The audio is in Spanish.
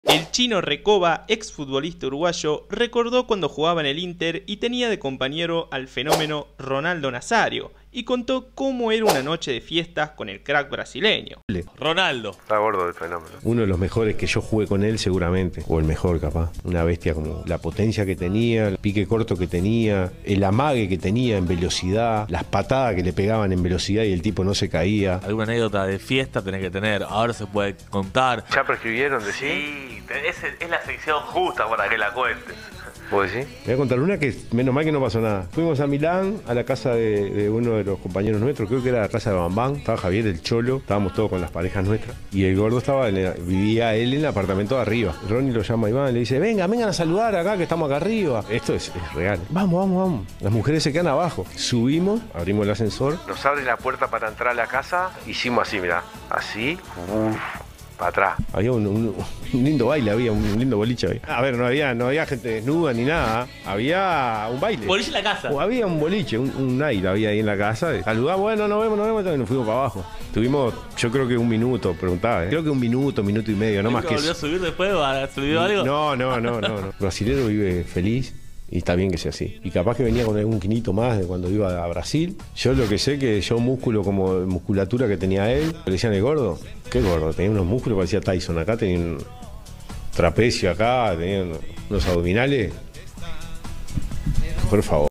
El Chino Recoba, exfutbolista uruguayo, recordó cuando jugaba en el Inter y tenía de compañero al fenómeno Ronaldo Nazario, y contó cómo era una noche de fiestas con el crack brasileño. Ronaldo. Está gordo el fenómeno. Uno de los mejores que yo jugué con él seguramente, o el mejor capaz. Una bestia, como la potencia que tenía, el pique corto que tenía, el amague que tenía en velocidad, las patadas que le pegaban en velocidad y el tipo no se caía. Alguna anécdota de fiesta tenés que tener, ahora se puede contar. ¿Ya prescribieron, decís? Sí, es la sección justa para que la cuentes. ¿Vos decís? Voy a contar una que menos mal que no pasó nada. Fuimos a Milán, a la casa de uno de los compañeros nuestros, creo que era la casa de Bambán. Estaba Javier, el Cholo, estábamos todos con las parejas nuestras. Y el gordo vivía él en el apartamento de arriba. Ronnie lo llama a Iván, le dice, vengan a saludar acá, que estamos acá arriba. Esto es real. Vamos. Las mujeres se quedan abajo. Subimos, abrimos el ascensor. Nos abren la puerta para entrar a la casa, hicimos así, mirá. Así, para atrás. Había un lindo baile, había un lindo boliche ahí. A ver, no había gente desnuda ni nada. Había un baile. Boliche en la casa. O había un boliche, un aire había ahí en la casa. Saludamos, bueno, nos vemos, y nos fuimos para abajo. Tuvimos, yo creo que un minuto, preguntaba, Creo que un minuto y medio, no más que ¿Volvió a subir después? ¿Se olvidó algo? No. Brasilero vive feliz. Y está bien que sea así. Y capaz que venía con algún quinito más de cuando iba a Brasil. Yo lo que sé que yo músculo como musculatura que tenía él. Le decían el gordo. ¿Qué gordo? Tenía unos músculos, parecía Tyson. Acá tenía un trapecio acá, tenía unos abdominales. Por favor.